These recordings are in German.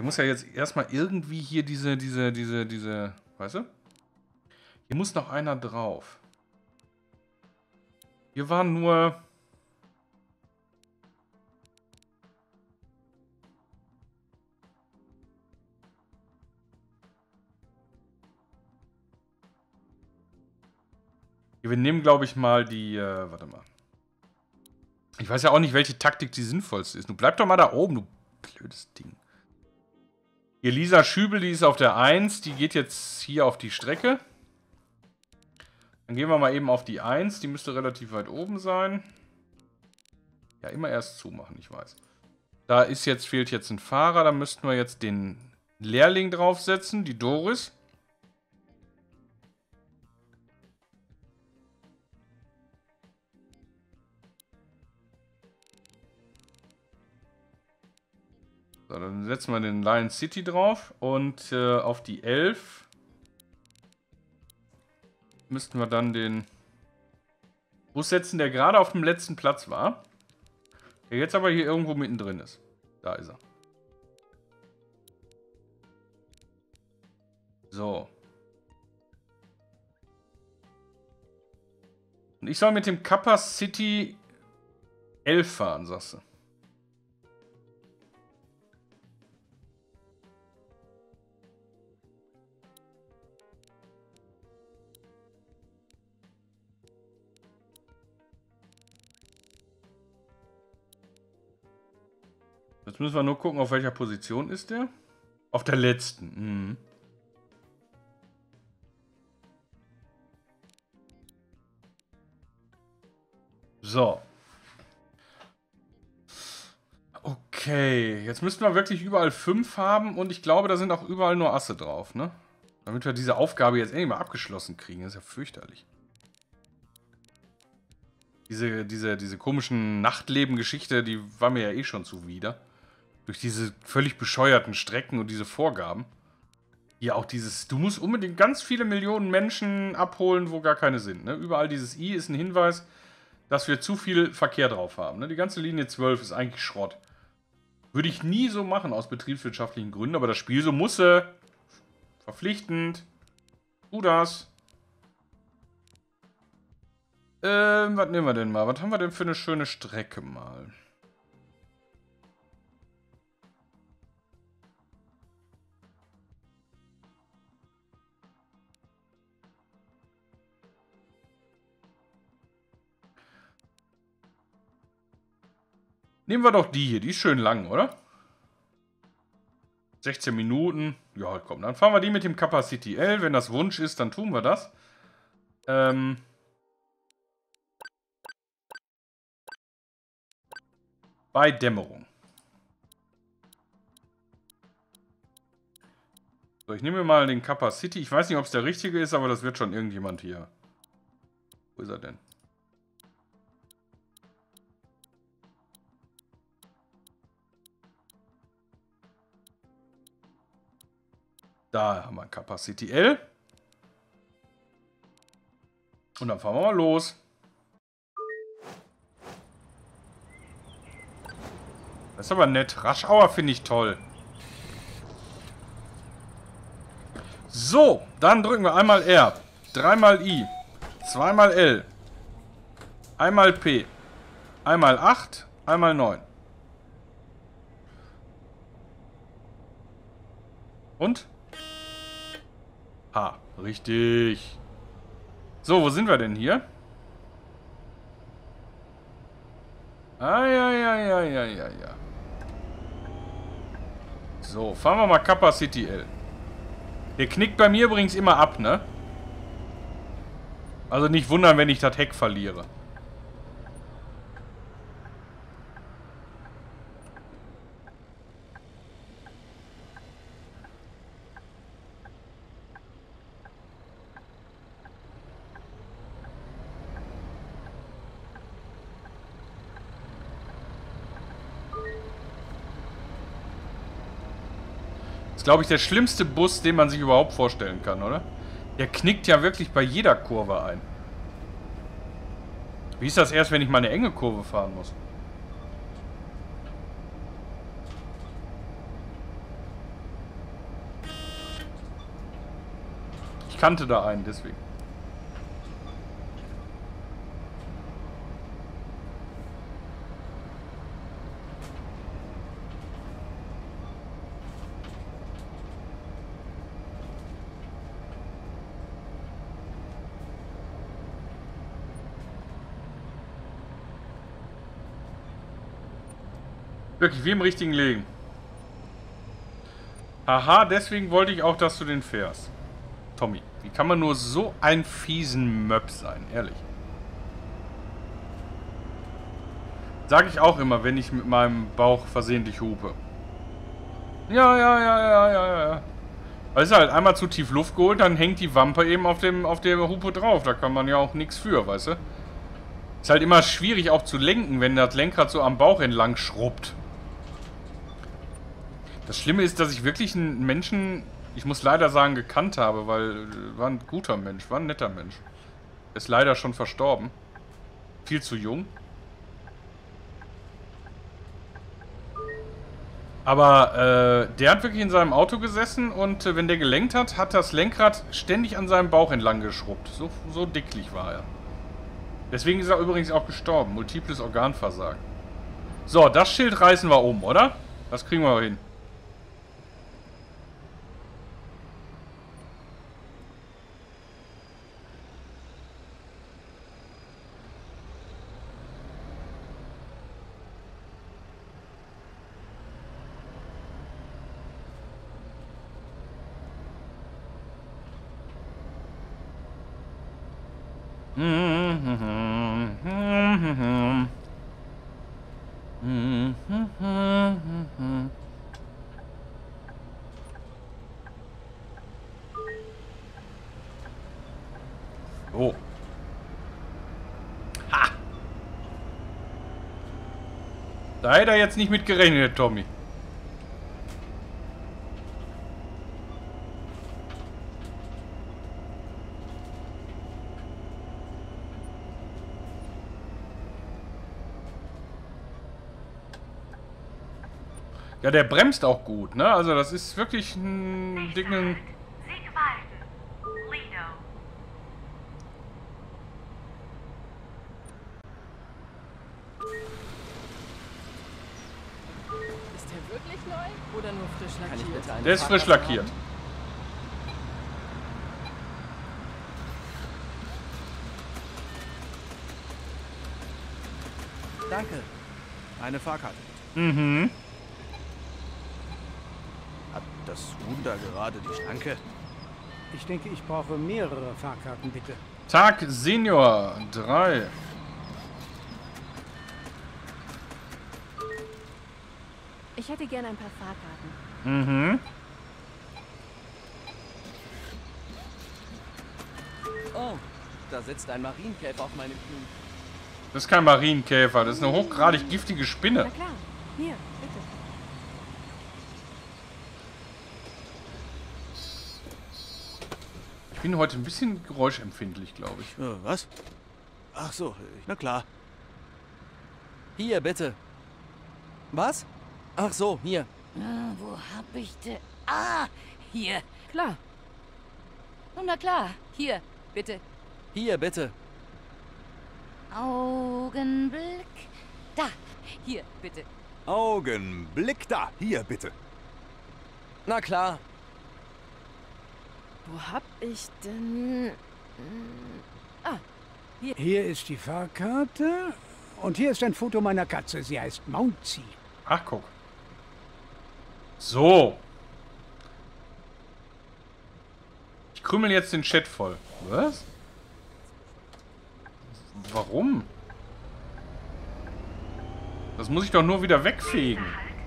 Der muss ja jetzt erstmal irgendwie hier diese, weißt du? Hier muss noch einer drauf. Hier waren nur... Wir nehmen, glaube ich, mal die... warte mal. Ich weiß ja auch nicht, welche Taktik die sinnvollste ist. Du bleib doch mal da oben, du blödes Ding. Hier Lisa Schübel, die ist auf der 1. Die geht jetzt hier auf die Strecke. Dann gehen wir mal eben auf die 1. Die müsste relativ weit oben sein. Ja, immer erst zumachen, ich weiß. Da ist jetzt, fehlt jetzt ein Fahrer. Da müssten wir jetzt den Lehrling draufsetzen, die Doris. So, dann setzen wir den Lion City drauf und auf die 11 müssten wir dann den Bus setzen, der gerade auf dem letzten Platz war. Der jetzt aber hier irgendwo mittendrin ist. Da ist er. So. Und ich soll mit dem Kappa City 11 fahren, sagst du. Jetzt müssen wir nur gucken, auf welcher Position ist der. Auf der letzten. Mhm. So. Okay, jetzt müssten wir wirklich überall 5 haben und ich glaube, da sind auch überall nur Asse drauf, ne? Damit wir diese Aufgabe jetzt endlich mal abgeschlossen kriegen. Das ist ja fürchterlich. Diese komischen Nachtleben-Geschichte, die war mir ja eh schon zuwider. Durch diese völlig bescheuerten Strecken und diese Vorgaben. Ja, auch dieses, du musst unbedingt ganz viele Millionen Menschen abholen, wo gar keine sind. Ne? Überall dieses I ist ein Hinweis, dass wir zu viel Verkehr drauf haben. Ne? Die ganze Linie 12 ist eigentlich Schrott. Würde ich nie so machen aus betriebswirtschaftlichen Gründen, aber das Spiel so musste. Verpflichtend. Tu das. Was nehmen wir denn mal? Was haben wir denn für eine schöne Strecke mal? Nehmen wir doch die hier. Die ist schön lang, oder? 16 Minuten. Ja, komm, dann fahren wir die mit dem Kappa City L. Wenn das Wunsch ist, dann tun wir das. Bei Dämmerung. So, ich nehme mir mal den Kappa City. Ich weiß nicht, ob es der richtige ist, aber das wird schon irgendjemand hier. Wo ist er denn? Da haben wir Kappa City L. Und dann fahren wir mal los. Das ist aber nett. Raschauer finde ich toll. So, dann drücken wir einmal R, dreimal I, zweimal L, einmal P, einmal 8, einmal 9. Und? H, richtig. So, wo sind wir denn hier? Ah, ja, ja, ja, ja, ja, ja. So, fahren wir mal Kappa City L. Der knickt bei mir übrigens immer ab, ne? Also nicht wundern, wenn ich das Heck verliere. Das ist, glaube ich, der schlimmste Bus, den man sich überhaupt vorstellen kann, oder? Der knickt ja wirklich bei jeder Kurve ein. Wie ist das erst, wenn ich mal eine enge Kurve fahren muss? kannte da einen, deswegen. Wirklich, wie im richtigen Leben. Aha, deswegen wollte ich auch, dass du den fährst. Tommy, wie kann man nur so ein fiesen Möb sein, ehrlich? Sag ich auch immer, wenn ich mit meinem Bauch versehentlich hupe. Ja. Weil es halt einmal zu tief Luft geholt, dann hängt die Wampe eben auf der Hupe drauf. Da kann man ja auch nichts für, weißt du? Ist halt immer schwierig auch zu lenken, wenn das Lenkrad so am Bauch entlang schrubbt. Das Schlimme ist, dass ich wirklich einen Menschen, ich muss leider sagen, gekannt habe, weil war ein guter Mensch, war ein netter Mensch. Ist leider schon verstorben. Viel zu jung. Aber der hat wirklich in seinem Auto gesessen und wenn der gelenkt hat, hat das Lenkrad ständig an seinem Bauch entlang geschrubbt. So dicklich war er. Deswegen ist er übrigens auch gestorben. Multiples Organversagen. So, das Schild reißen wir um, oder? Das kriegen wir hin. Oh. Ha! Da hätte er jetzt nicht mit gerechnet, Tommy. Ja, der bremst auch gut, ne? Also das ist wirklich ein dicken... Ist der wirklich neu oder nur frisch lackiert? Der ist frisch lackiert. Danke. Eine Fahrkarte. Mhm. Hat das Huhn da gerade die Schranke? Ich denke, ich brauche mehrere Fahrkarten, bitte. Tag Senior 3. Ich hätte gerne ein paar Fahrkarten. Mhm. Oh, da sitzt ein Marienkäfer auf meinem Knie. Das ist kein Marienkäfer, das ist eine hochgradig giftige Spinne. Na klar, hier, bitte. Ich bin heute ein bisschen geräuschempfindlich, glaube ich. Was? Ach so, na klar. Hier, bitte. Was? Ach so, hier. Ah, wo hab ich denn? Ah, hier. Klar. Oh, na klar. Hier, bitte. Hier, bitte. Augenblick. Da. Hier, bitte. Augenblick da. Hier, bitte. Na klar. Wo hab ich denn... Hier ist die Fahrkarte und hier ist ein Foto meiner Katze. Sie heißt Mouncy. Ach, guck. So. Ich krümel jetzt den Chat voll. Was? Warum? Das muss ich doch nur wieder wegfegen.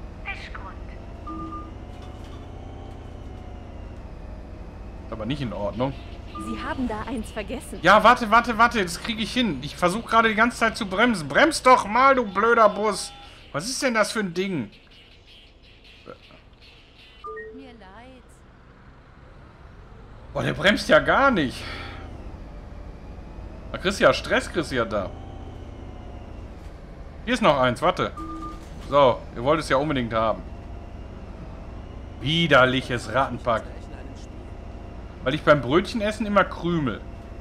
Aber nicht in Ordnung. Sie haben da eins vergessen. Ja, warte. Das kriege ich hin. Ich versuche gerade die ganze Zeit zu bremsen. Bremst doch mal, du blöder Bus. Was ist denn das für ein Ding? Mir leid. Boah, der bremst ja gar nicht. Da kriegst du ja Stress, da. Hier ist noch eins, warte. So, ihr wollt es ja unbedingt haben. Widerliches Rattenpack. Weil ich beim Brötchenessen immer krümel.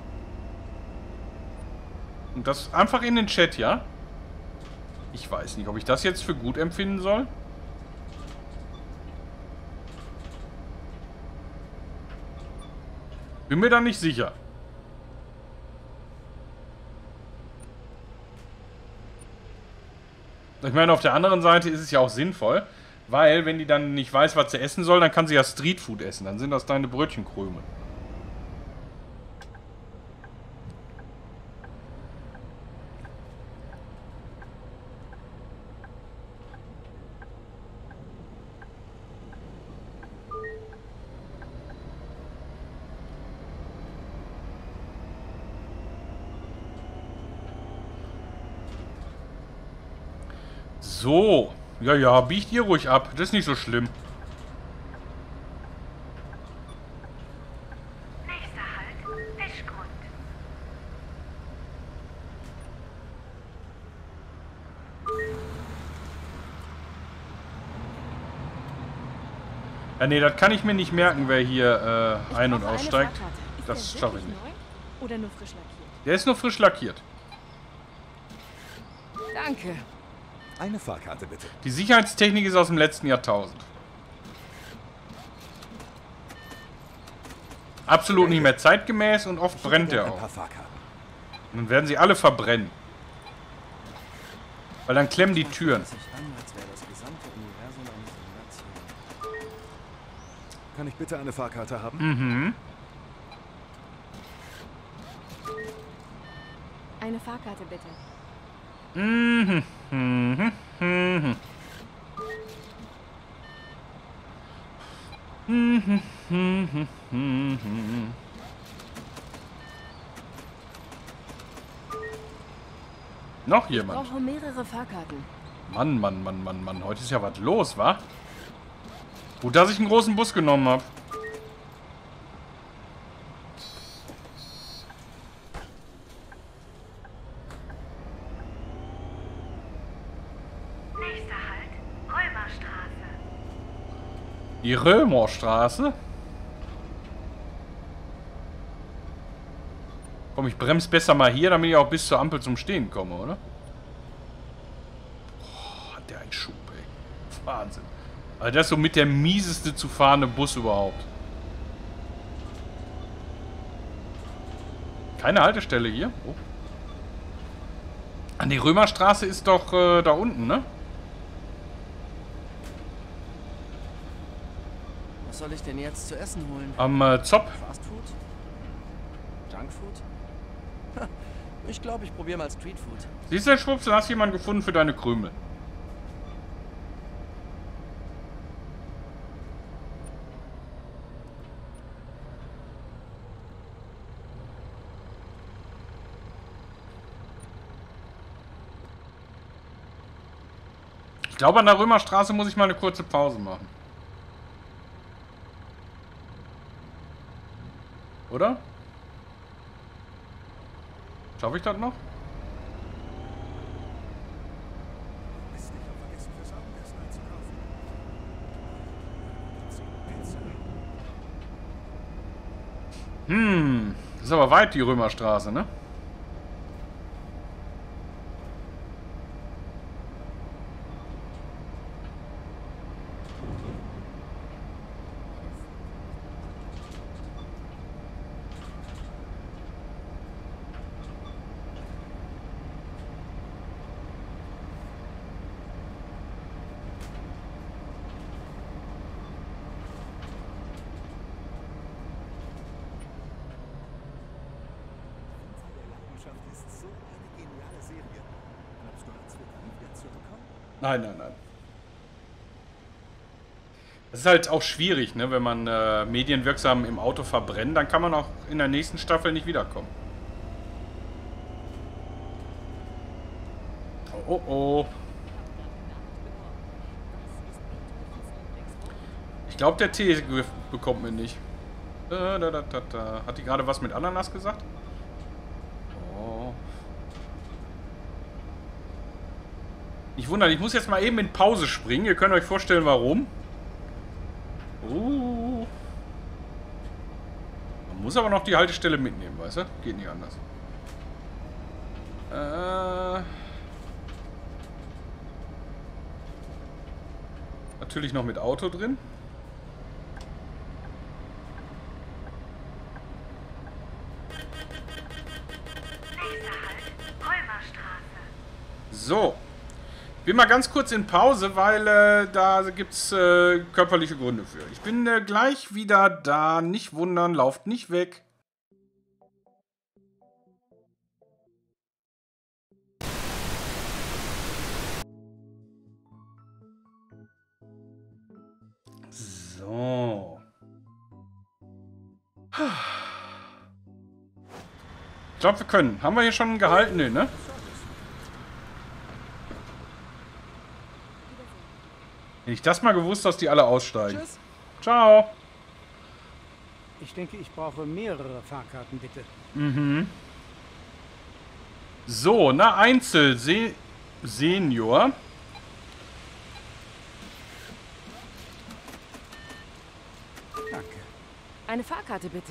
Und das einfach in den Chat, ja? Ich weiß nicht, ob ich das jetzt für gut empfinden soll. Bin mir da nicht sicher. Ich meine, auf der anderen Seite ist es ja auch sinnvoll, weil, wenn die dann nicht weiß, was sie essen soll, dann kann sie ja Streetfood essen. Dann sind das deine Brötchenkrümel. So. Ja, ja, biegt ihr ruhig ab. Das ist nicht so schlimm. Nächster Halt, Fischgrund. Ja, nee, das kann ich mir nicht merken, wer hier ein- und aussteigt. Das schaffe ich nicht. Oder nur frisch lackiert? Der ist nur frisch lackiert. Danke. Eine Fahrkarte bitte. Die Sicherheitstechnik ist aus dem letzten Jahrtausend. Absolut nicht mehr zeitgemäß und oft brennt der Ein auch. paar Fahrkarten. Und dann werden sie alle verbrennen. Weil dann klemmen die Türen. Hört sich an, als wäre das gesamte Universum eine Simulation. Kann ich bitte eine Fahrkarte haben? Mhm. Eine Fahrkarte bitte. Mhm. Mhm. Mhm. Mhm. Mhm. Mhm. Noch Ich jemand? brauche mehrere Fahrkarten. Mann, Mann, Mann, Mann, Mann. Heute ist ja was los, wa? Gut, dass ich einen großen Bus genommen habe. Nächster Halt, Römerstraße. Die Römerstraße. Komm, ich bremse besser mal hier, damit ich auch bis zur Ampel zum Stehen komme, oder? Boah, hat der einen Schub, ey. Wahnsinn. Also das ist so mit der mieseste zu fahrende Bus überhaupt. Keine Haltestelle hier. Oh. An die Römerstraße ist doch da unten, ne? Was soll ich denn jetzt zu essen holen? Am Zopp. Fastfood? Junkfood? Ha, ich glaube, ich probiere mal Streetfood. Siehst du, Schwupps, du hast jemanden gefunden für deine Krümel. Ich glaube, an der Römerstraße muss ich mal eine kurze Pause machen. Oder? Schaffe ich das noch? Das ist aber weit, die Römerstraße, ne? Nein, nein, nein. Das ist halt auch schwierig, ne? Wenn man medienwirksam im Auto verbrennt, dann kann man auch in der nächsten Staffel nicht wiederkommen. Oh, oh, oh. Ich glaube, der Tee bekommt mir nicht. Hat die gerade was mit Ananas gesagt? Oh. Nicht wundern, ich muss jetzt mal eben in Pause springen. Ihr könnt euch vorstellen, warum. Muss aber noch die Haltestelle mitnehmen, weißt du? Geht nicht anders. Natürlich noch mit Auto drin. Nächster Halt, Römerstraße. So. Ich bin mal ganz kurz in Pause, weil da gibt es körperliche Gründe für. Ich bin gleich wieder da. Nicht wundern, lauft nicht weg. So. Ich glaube, wir können. Haben wir hier schon gehalten? Nee, ne? Hätte ich das mal gewusst, dass die alle aussteigen. Tschüss. Ciao. Ich denke, ich brauche mehrere Fahrkarten, bitte. Mhm. So, na, Senior. Danke. Eine Fahrkarte bitte.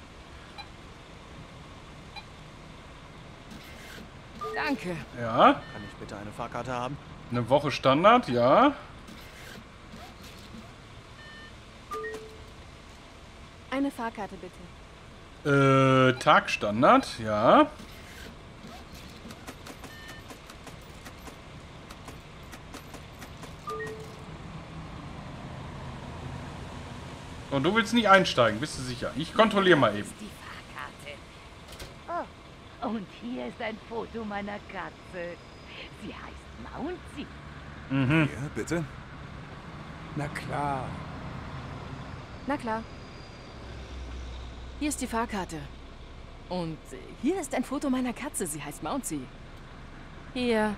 Danke. Ja. Kann ich bitte eine Fahrkarte haben? Eine Woche Standard, ja. Eine Fahrkarte bitte. Tagstandard, ja. Und du willst nicht einsteigen, bist du sicher? Ich kontrolliere mal eben. Die Fahrkarte. Oh, und hier ist ein Foto meiner Katze. Sie heißt Mounty. Mhm. Ja, bitte. Na klar. Na klar. Hier ist die Fahrkarte. Und hier ist ein Foto meiner Katze. Sie heißt Mounty. Hier.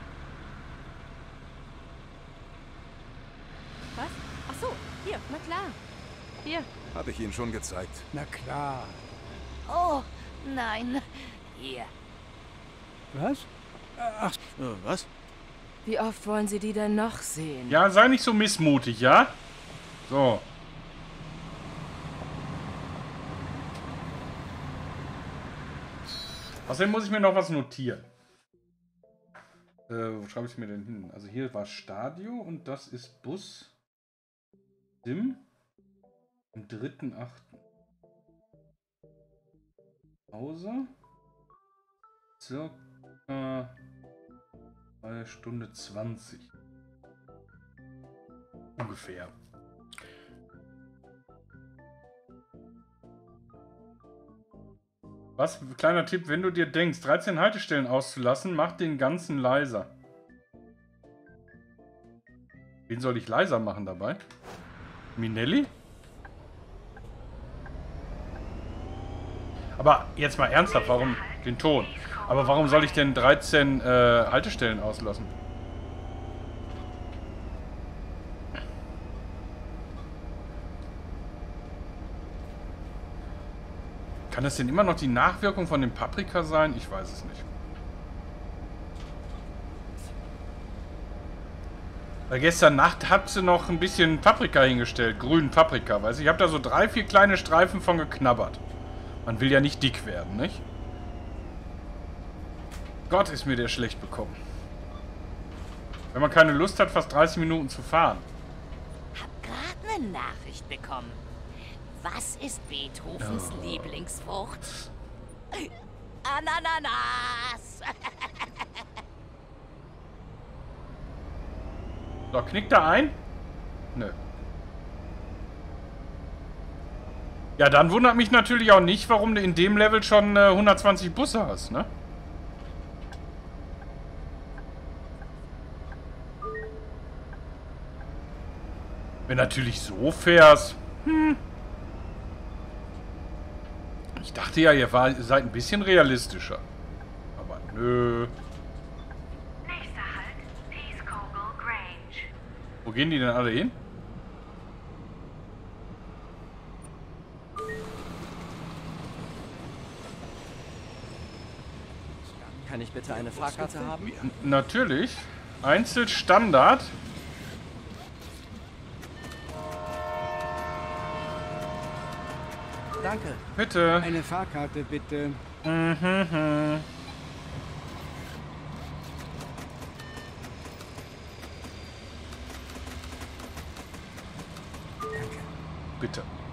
Was? Ach so, hier, na klar. Hier. Habe ich Ihnen schon gezeigt. Na klar. Oh, nein. Hier. Was? Ach, Was? Wie oft wollen Sie die denn noch sehen? Ja, sei nicht so missmutig, ja? So. Außerdem muss ich mir noch was notieren. Wo schreibe ich es mir denn hin? Also hier war Stadio und das ist Bus Sim am 3.8. Pause. Circa 1 Stunde 20. Ungefähr. Was? Kleiner Tipp, wenn du dir denkst, 13 Haltestellen auszulassen, mach den ganzen leiser. Wen soll ich leiser machen dabei? Minelli? Aber jetzt mal ernsthaft, warum den Ton? Aber warum soll ich denn 13 Haltestellen auslassen? Kann das denn immer noch die Nachwirkung von dem Paprika sein? Ich weiß es nicht. Weil gestern Nacht hat sie noch ein bisschen Paprika hingestellt. Grünen Paprika. Weiß ich habe da so 3, 4 kleine Streifen von geknabbert. Man will ja nicht dick werden, nicht? Gott, ist mir der schlecht bekommen. Wenn man keine Lust hat, fast 30 Minuten zu fahren. Hab gerade eine Nachricht bekommen. Was ist Beethovens Lieblingsfrucht? Ananas! So, knickt er ein? Nö. Ja, dann wundert mich natürlich auch nicht, warum du in dem Level schon 120 Busse hast, ne? Wenn natürlich so fährst. Ich dachte ja, ihr seid ein bisschen realistischer. Aber nö. Nächster Halt, Peacecoble Grange. Wo gehen die denn alle hin? Kann ich bitte eine Fahrkarte haben? Natürlich. Einzelstandard. danke. Bitte. Eine Fahrkarte, bitte. Mhm. Bitte.